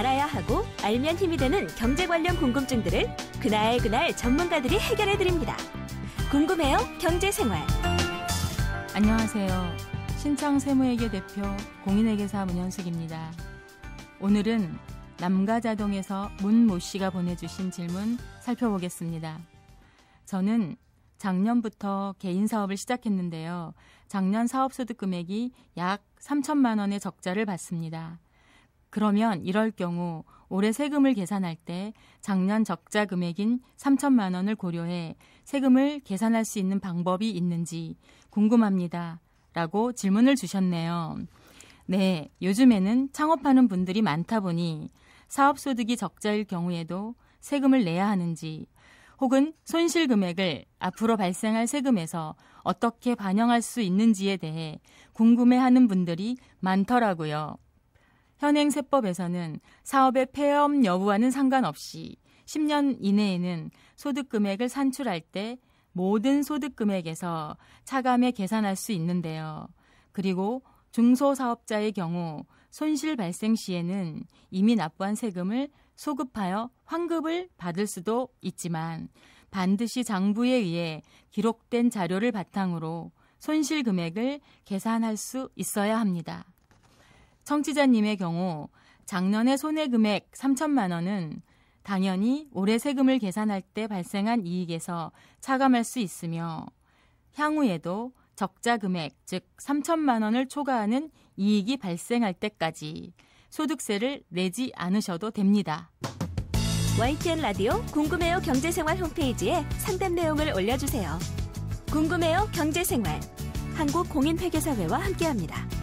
알아야 하고 알면 힘이 되는 경제 관련 궁금증들을 그날 전문가들이 해결해드립니다. 궁금해요, 경제생활. 안녕하세요. 신창 세무회계 대표 공인회계사 문현숙입니다. 오늘은 남가자동에서 문모 씨가 보내주신 질문 살펴보겠습니다. 저는 작년부터 개인 사업을 시작했는데요. 작년 사업소득 금액이 약 3천만 원의 적자를 봤습니다. 그러면 이럴 경우 올해 세금을 계산할 때 작년 적자 금액인 3천만 원을 고려해 세금을 계산할 수 있는 방법이 있는지 궁금합니다. 라고 질문을 주셨네요. 네, 요즘에는 창업하는 분들이 많다 보니 사업소득이 적자일 경우에도 세금을 내야 하는지 혹은 손실 금액을 앞으로 발생할 세금에서 어떻게 반영할 수 있는지에 대해 궁금해하는 분들이 많더라고요. 현행 세법에서는 사업의 폐업 여부와는 상관없이 10년 이내에는 소득 금액을 산출할 때 모든 소득 금액에서 차감해 계산할 수 있는데요. 그리고 중소사업자의 경우 손실 발생 시에는 이미 납부한 세금을 소급하여 환급을 받을 수도 있지만 반드시 장부에 의해 기록된 자료를 바탕으로 손실 금액을 계산할 수 있어야 합니다. 청취자님의 경우 작년의 손해금액 3천만 원은 당연히 올해 세금을 계산할 때 발생한 이익에서 차감할 수 있으며 향후에도 적자 금액, 즉 3천만 원을 초과하는 이익이 발생할 때까지 소득세를 내지 않으셔도 됩니다. YTN 라디오 궁금해요 경제생활 홈페이지에 상담 내용을 올려주세요. 궁금해요 경제생활, 한국공인회계사회와 함께합니다.